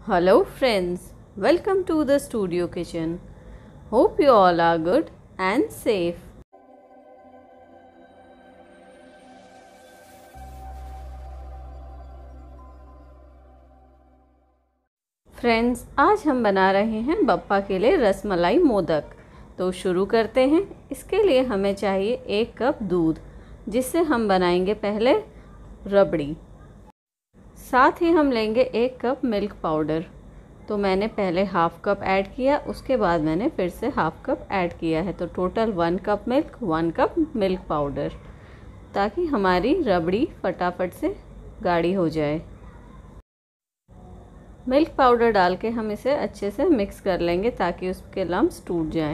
Hello friends, welcome to the studio kitchen. Hope you all are good and safe. Friends, आज हम बना रहे हैं बप्पा के लिए रसमलाई मोदक। तो शुरू करते हैं। इसके लिए हमें चाहिए 1 कप दूध, जिससे हम बनाएंगे पहले रबड़ी। साथ ही हम लेंगे 1 कप मिल्क पाउडर। तो मैंने पहले हाफ कप ऐड किया, उसके बाद मैंने फिर से हाफ कप ऐड किया है। तो total 1 cup milk, 1 cup milk powder, ताकि हमारी रबड़ी फटाफट से गाढ़ी हो जाए। मिल्क पाउडर डाल के हम इसे अच्छे से मिक्स कर लेंगे ताकि उसके लम्स टूट जाएं।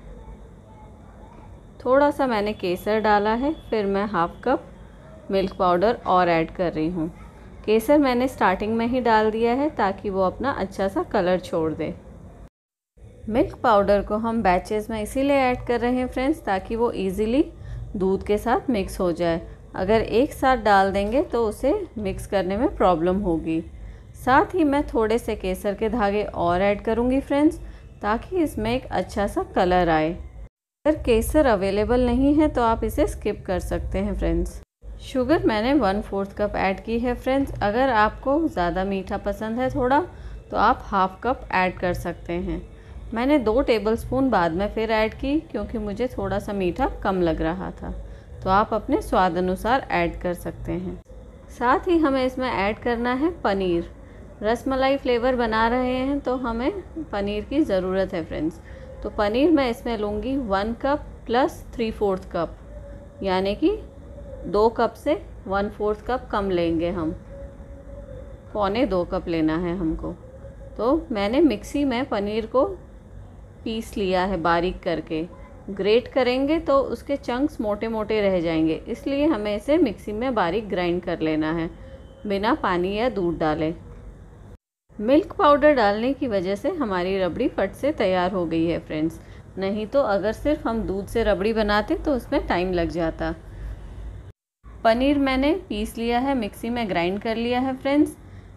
थोड़ा सा मैंने केसर डाला है, फिर मैं हाफ कप मिल्क पाउडर और ऐड कर रही हूँ। केसर मैंने स्टार्टिंग में ही डाल दिया है ताकि वो अपना अच्छा सा कलर छोड़ दे। मिल्क पाउडर को हम बैचेस में इसीलिए ऐड कर रहे हैं फ्रेंड्स, ताकि वो इजीली दूध के साथ मिक्स हो जाए। अगर एक साथ डाल देंगे तो उसे मिक्स करने में प्रॉब्लम होगी। साथ ही मैं थोड़े से केसर के धागे और ऐड करूँगी फ्रेंड्स, ताकि इसमें एक अच्छा सा कलर आए। अगर केसर अवेलेबल नहीं है तो आप इसे स्किप कर सकते हैं फ्रेंड्स। शुगर मैंने 1/4 कप ऐड की है फ्रेंड्स। अगर आपको ज़्यादा मीठा पसंद है थोड़ा, तो आप हाफ कप ऐड कर सकते हैं। मैंने 2 टेबलस्पून बाद में फिर ऐड की, क्योंकि मुझे थोड़ा सा मीठा कम लग रहा था। तो आप अपने स्वाद अनुसार ऐड कर सकते हैं। साथ ही हमें इसमें ऐड करना है पनीर। रसमलाई फ्लेवर बना रहे हैं तो हमें पनीर की ज़रूरत है फ्रेंड्स। तो पनीर मैं इसमें लूँगी 1 कप प्लस 3/4 कप, यानी कि 2 कप से 1/4 कप कम लेंगे हम, 1.25 कप लेना है हमको। तो मैंने मिक्सी में पनीर को पीस लिया है बारीक करके। ग्रेट करेंगे तो उसके चंक्स मोटे मोटे रह जाएंगे, इसलिए हमें इसे मिक्सी में बारीक ग्राइंड कर लेना है, बिना पानी या दूध डाले। मिल्क पाउडर डालने की वजह से हमारी रबड़ी फट से तैयार हो गई है फ्रेंड्स। नहीं तो अगर सिर्फ हम दूध से रबड़ी बनाते तो उसमें टाइम लग जाता। पनीर मैंने पीस लिया है, मिक्सी में ग्राइंड कर लिया है फ्रेंड्स।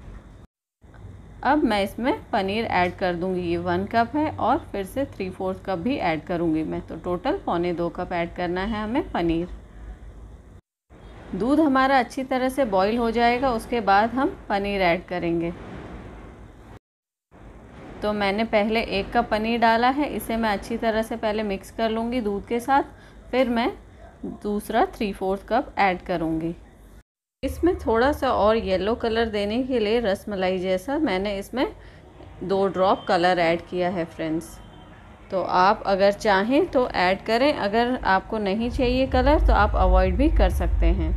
अब मैं इसमें पनीर ऐड कर दूंगी। ये 1 कप है और फिर से 3/4 कप भी ऐड करूंगी मैं। तो टोटल 1.25 कप ऐड करना है हमें पनीर। दूध हमारा अच्छी तरह से बॉईल हो जाएगा, उसके बाद हम पनीर ऐड करेंगे। तो मैंने पहले 1 कप पनीर डाला है, इसे मैं अच्छी तरह से पहले मिक्स कर लूँगी दूध के साथ। फिर मैं दूसरा 3/4 कप ऐड करूँगी। इसमें थोड़ा सा और येलो कलर देने के लिए रसमलाई जैसा मैंने इसमें 2 ड्रॉप कलर ऐड किया है फ्रेंड्स। तो आप अगर चाहें तो ऐड करें, अगर आपको नहीं चाहिए कलर तो आप अवॉइड भी कर सकते हैं।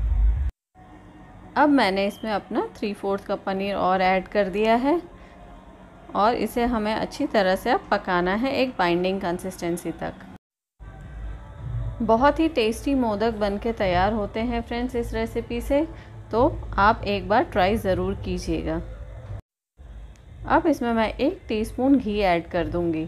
अब मैंने इसमें अपना 3/4 कप पनीर और ऐड कर दिया है और इसे हमें अच्छी तरह से अब पकाना है एक बाइंडिंग कंसिस्टेंसी तक। बहुत ही टेस्टी मोदक बनके तैयार होते हैं फ्रेंड्स इस रेसिपी से, तो आप एक बार ट्राई ज़रूर कीजिएगा। अब इसमें मैं 1 टीस्पून घी ऐड कर दूंगी।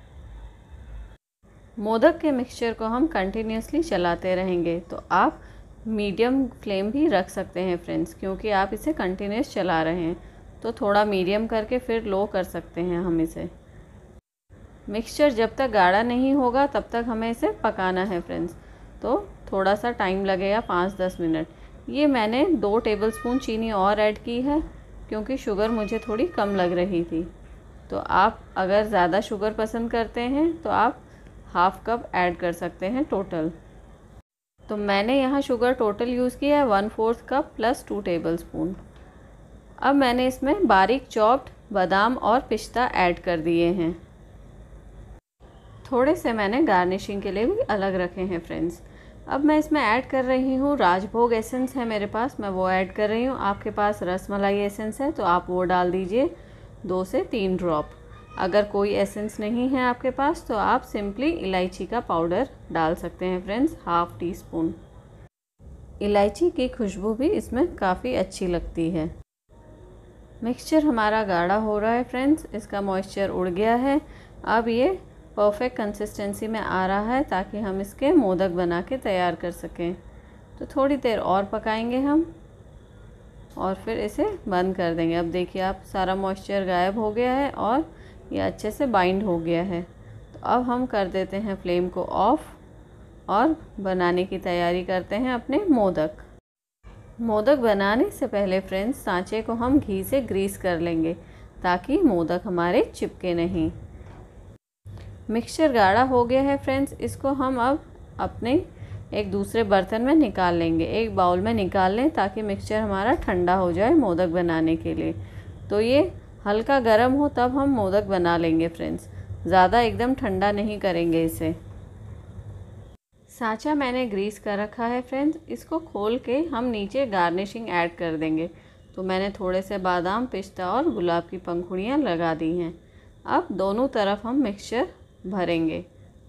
मोदक के मिक्सचर को हम कंटिन्यूसली चलाते रहेंगे, तो आप मीडियम फ्लेम भी रख सकते हैं फ्रेंड्स, क्योंकि आप इसे कंटिन्यूस चला रहे हैं। तो थोड़ा मीडियम करके फिर लो कर सकते हैं हम इसे। मिक्सचर जब तक गाढ़ा नहीं होगा तब तक हमें इसे पकाना है फ्रेंड्स। तो थोड़ा सा टाइम लगेगा, 5-10 मिनट। ये मैंने 2 टेबलस्पून चीनी और ऐड की है, क्योंकि शुगर मुझे थोड़ी कम लग रही थी। तो आप अगर ज़्यादा शुगर पसंद करते हैं तो आप हाफ कप ऐड कर सकते हैं टोटल। तो मैंने यहाँ शुगर टोटल यूज़ किया है 1/4 कप प्लस 2 टेबलस्पून। अब मैंने इसमें बारीक चॉप्ड बादाम और पिस्ता ऐड कर दिए हैं। थोड़े से मैंने गार्निशिंग के लिए भी अलग रखे हैं फ्रेंड्स। अब मैं इसमें ऐड कर रही हूँ राजभोग एसेंस है मेरे पास, मैं वो ऐड कर रही हूँ। आपके पास रसमलाई एसेंस है तो आप वो डाल दीजिए 2 से 3 ड्रॉप। अगर कोई एसेंस नहीं है आपके पास तो आप सिंपली इलायची का पाउडर डाल सकते हैं फ्रेंड्स, 1/2 टीस्पून। इलायची की खुशबू भी इसमें काफ़ी अच्छी लगती है। मिक्सचर हमारा गाढ़ा हो रहा है फ्रेंड्स, इसका मॉइस्चर उड़ गया है। अब ये परफेक्ट कंसिस्टेंसी में आ रहा है, ताकि हम इसके मोदक बना के तैयार कर सकें। तो थोड़ी देर और पकाएंगे हम। और फिर इसे बंद कर देंगे। अब देखिए आप, सारा मॉइस्चर गायब हो गया है और ये अच्छे से बाइंड हो गया है। तो अब हम कर देते हैं फ्लेम को ऑफ और बनाने की तैयारी करते हैं अपने मोदक। मोदक बनाने से पहले फ्रेंड्स सांचे को हम घी से ग्रीस कर लेंगे ताकि मोदक हमारे चिपके नहीं। मिक्सचर गाढ़ा हो गया है फ्रेंड्स, इसको हम अब अपने एक दूसरे बर्तन में निकाल लेंगे। एक बाउल में निकाल लें ताकि मिक्सचर हमारा ठंडा हो जाए मोदक बनाने के लिए। तो ये हल्का गर्म हो तब हम मोदक बना लेंगे फ्रेंड्स, ज़्यादा एकदम ठंडा नहीं करेंगे इसे। सांचा मैंने ग्रीस कर रखा है फ्रेंड्स, इसको खोल के हम नीचे गार्निशिंग ऐड कर देंगे। तो मैंने थोड़े से बादाम, पिस्ता और गुलाब की पंखुड़ियाँ लगा दी हैं। अब दोनों तरफ हम मिक्सचर भरेंगे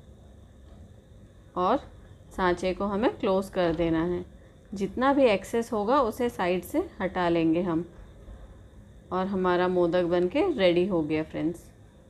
और सांचे को हमें क्लोज़ कर देना है। जितना भी एक्सेस होगा उसे साइड से हटा लेंगे हम। और हमारा मोदक बनके रेडी हो गया फ्रेंड्स।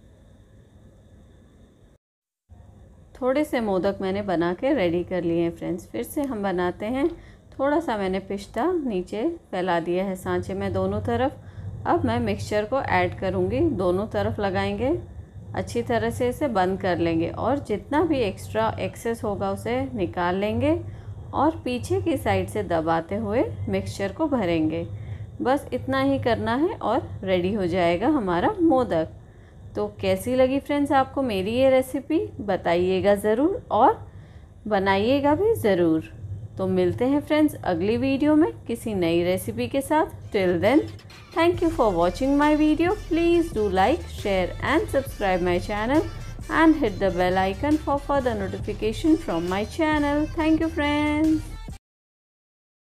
थोड़े से मोदक मैंने बना के रेडी कर लिए हैं फ्रेंड्स। फिर से हम बनाते हैं। थोड़ा सा मैंने पिस्ता नीचे फैला दिया है सांचे में दोनों तरफ। अब मैं मिक्सचर को ऐड करूँगी, दोनों तरफ लगाएंगे, अच्छी तरह से इसे बंद कर लेंगे और जितना भी एक्स्ट्रा एक्सेस होगा उसे निकाल लेंगे और पीछे की साइड से दबाते हुए मिक्सचर को भरेंगे। बस इतना ही करना है और रेडी हो जाएगा हमारा मोदक। तो कैसी लगी फ्रेंड्स आपको मेरी ये रेसिपी, बताइएगा ज़रूर और बनाइएगा भी ज़रूर। तो मिलते हैं फ्रेंड्स अगली वीडियो में किसी नई रेसिपी के साथ। Till then, thank you for watching my video. Please do like, share and subscribe my channel and hit the bell icon for further notification from my channel. Thank you friends.